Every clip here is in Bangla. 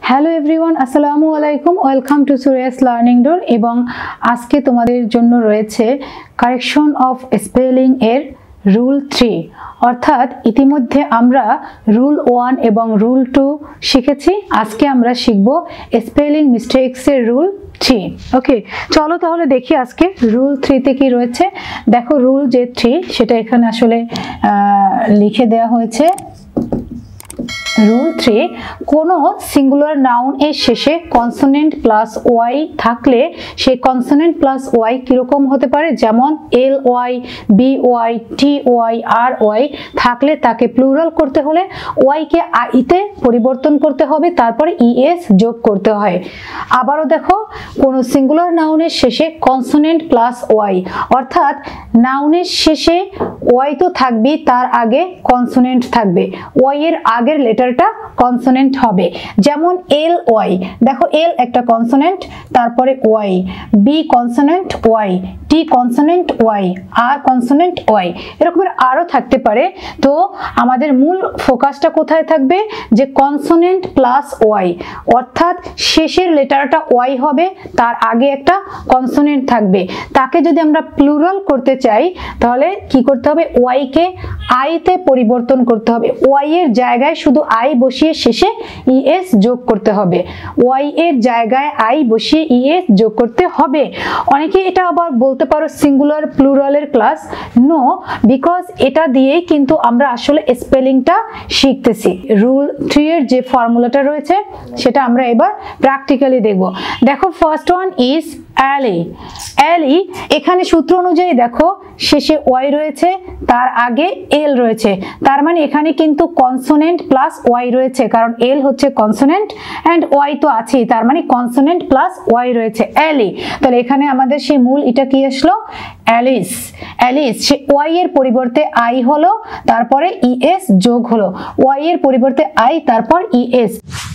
হ্যালো এভরিওয়ান, আসসালামু আলাইকুম। Welcome to Suraya's learning door. এবং আজকে তোমাদের জন্য রয়েছে কারেকশন অফ স্পেলিং এর রুল 3, অর্থাৎ ইতিমধ্যে আমরা রুল 1 এবং রুল 2 শিখেছি। আজকে আমরা শিখব স্পেলিং মিস্টেকস এর রুল 3। ওকে, চলো তাহলে দেখি আজকে রুল 3 তে কি রয়েছে। দেখো, রুল যে 3 সেটা এখানে আসলে লিখে দেওয়া হয়েছে। রুল 3, কোনো সিঙ্গুলার নাউন এর শেষে কনসোনেন্ট প্লাস ওয়াই থাকলে সেই কনসোনেন্ট প্লাস ওয়াই কিরকম হতে পারে, যেমন L Y, B Y, T Y, R Y থাকলে তাকে প্লুরাল করতে হলে ওয়াইকে আইতে পরিবর্তন করতে হবে, তারপরে ইএস যোগ করতে হয়। আবারও দেখো, কোনো সিঙ্গুলার নাউনের শেষে কনসোনেন্ট প্লাস ওয়াই, অর্থাৎ নাউনের শেষে ওয়াই তো থাকবে, তার আগে কনসোনেন্ট থাকবে, ওয়াই এর আগের লেটারটা কনসোনেন্ট হবে। যেমন এল ওয়াই, দেখো এল একটা কনসোনেন্ট, তারপরে Y, B consonant Y, T consonant Y, R consonant Y, এরকমের আরো থাকতে পারে। তো আমাদের মূল ফোকাসটা কোথায় থাকবে, যে কনসোনেন্ট প্লাস ওয়াই, অর্থাৎ শেষের লেটারটা ওয়াই হবে, তার আগে একটা কনসোনেন্ট থাকবে। তাকে যদি আমরা প্লুরাল করতে চাই তাহলে কি করতে হবে, ওয়াই কে আই তে পরিবর্তন করতে হবে। ওয়াই এর জায়গায় শুধু আই বসিয়ে শেষে ইএস যোগ করতে হবে। ওয়াই এর জায়গায় আই বসিয়ে ইএস যোগ করতে হবে। অনেকে এটা আবার বলতে পারো সিঙ্গুলার প্লুরালের ক্লাস। নো, বিকজ এটা দিয়েই কিন্তু আমরা আসলে স্পেলিংটা শিখতেছি। রুল 3 এর যে ফর্মুলাটা রয়েছে সেটা আমরা এবার প্র্যাকটিক্যালি দেখব। দেখো, first one is ally. Ally, এখানে সূত্র অনুযায়ী দেখো শেষে ওয়াই রয়েছে, তার আগে এল রয়েছে, তার মানে এখানে কিন্তু কনসোনেন্ট প্লাস ওয়াই রয়েছে, কারণ এল হচ্ছে কনসোনেন্ট অ্যান্ড ওয়াই তো আছেই, তার মানে কনসোনেন্ট প্লাস ওয়াই রয়েছে। অ্যালি, তাহলে এখানে আমাদের সেই মূল এটা কি আসলো, অ্যালিস। অ্যালিস, সে ওয়াই এর পরিবর্তে আই হলো, তারপরে ইএস যোগ হলো, ওয়াই এর পরিবর্তে আই, তারপর ইএস।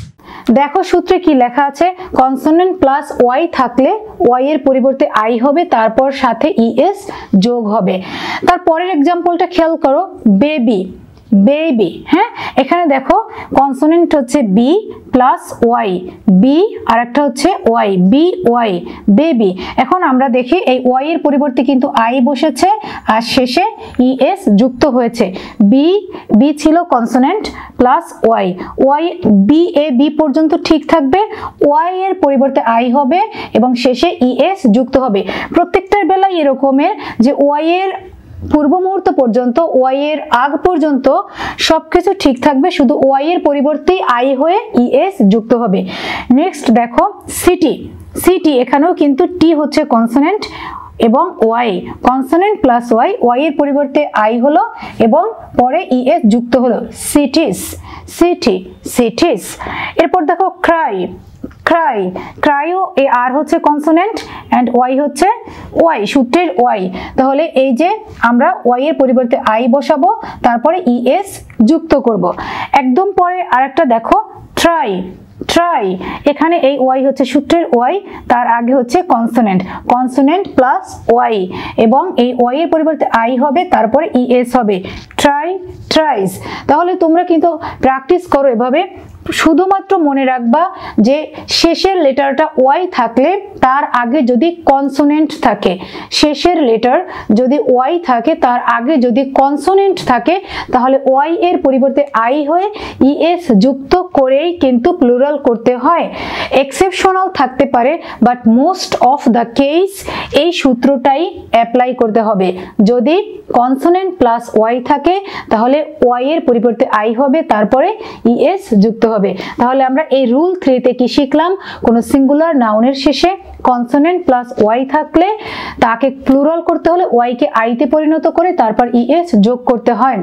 দেখো সূত্রে কি লেখা আছে, কনসোনেন্ট প্লাস ওয়াই থাকলে ওয়াই এর পরিবর্তে আই হবে, তারপর সাথে ইএস যোগ হবে। তারপরের এক্সাম্পলটা খেয়াল করো, বেবি। বেবি, হ্যাঁ, এখানে দেখো কনসোনেন্ট হচ্ছে বি প্লাস ওয়াই, বি আর একটা হচ্ছে ওয়াই, বি ওয়াই, বেবি। এখন আমরা দেখি এই ওয়াই এর পরিবর্তে কিন্তু আই বসেছে আর শেষে ইএস যুক্ত হয়েছে। বি, বি ছিল consonant plus Y, Y B এ বি পর্যন্ত ঠিক থাকবে, ওয়াই এর পরিবর্তে আই হবে এবং শেষে ইএস যুক্ত হবে। প্রত্যেকটার বেলায় এরকমের যে ওয়াই এর পূর্ব মুহূর্ত পর্যন্ত, ওয়াই এর আগ পর্যন্ত সবকিছু ঠিক থাকবে, শুধু ওয়াই এর পরিবর্তে আই হয়ে ইএস যুক্ত হবে। নেক্সট দেখো সিটি। সিটি, এখানেও কিন্তু টি হচ্ছে কনসোনেন্ট এবং Y, consonant plus Y, Y এর পরিবর্তে আই হলো এবং পরে ইএস যুক্ত হলো, সিটিস। City, cities. এরপর দেখো ক্রাই। ক্রাই, ক্রাইও এ আর হচ্ছে কনসোনেন্ট এন্ড ওয়াই হচ্ছে ওয়াই, সূত্রের ওয়াই। তাহলে এই যে আমরা ওয়াই এর পরিবর্তে আই বসাবো, তারপরে ইএস যুক্ত করব। একদম পরে আরেকটা দেখো, ট্রাই। ট্রাই, এখানে এই ওয়াই হচ্ছে সূত্রের ওয়াই, তার আগে হচ্ছে কনসোনেন্ট, কনসোনেন্ট প্লাস ওয়াই, এবং এই ওয়াই এর পরিবর্তে আই হবে, তারপরে ইএস হবে, ট্রাই, ট্রাইস। তাহলে তোমরা কিন্তু প্র্যাকটিস করো এভাবে। শুধুমাত্র মনে রাখবা যে শেষের লেটারটা ওয়াই থাকলে তার আগে যদি কনসোনেন্ট থাকে, শেষের লেটার যদি ওয়াই থাকে তার আগে যদি কনসোনেন্ট থাকে, তাহলে ওয়াই এর পরিবর্তে আই হয়ে ইএস যুক্ত করেই কিন্তু প্লুরাল করতে হয়। এক্সেপশনাল থাকতে পারে, but most of the case এই সূত্রটাই অ্যাপ্লাই করতে হবে। যদি কনসোনেন্ট প্লাস ওয়াই থাকে তাহলে ওয়াই এর পরিবর্তে আই হবে, তারপরে ইএস যুক্ত হবে। তাহলে আমরা এই রুল 3 তে কি শিখলাম, কোন সিঙ্গুলার নাউনের শেষে কনসোনেন্ট প্লাস ওয়াই থাকলে তাকে প্লুরাল করতে হলে ওয়াই কে আই তে পরিণত করে তারপর ইএস যোগ করতে হয়।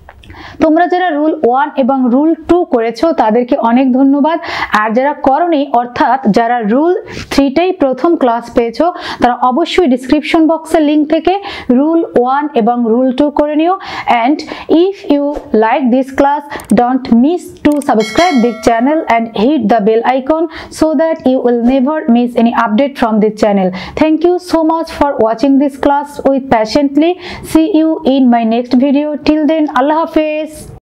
তোমরা যারা রুল 1 এবং রুল 2 করেছো তাদেরকে অনেক ধন্যবাদ। আর যারা করনি, অর্থাৎ যারা রুল 3 টাই প্রথম ক্লাস পেয়েছো, তারা অবশ্যই ডেসক্রিপশন বক্সের লিংক থেকে রুল 1 এবং রুল 2 করে নিও। and if you like this class, don't miss to subscribe this channel and hit the bell icon so that you will never miss any update from this channel. Thank you so much for watching this class with patiently. See you in my next video. Till then, Allah Hafiz.